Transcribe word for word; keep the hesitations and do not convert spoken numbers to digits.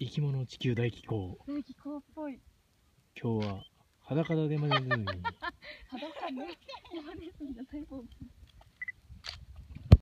生き物地球大気候。 大気候っぽい。 今日は裸で山に。 裸ね。山ですんじゃないもん。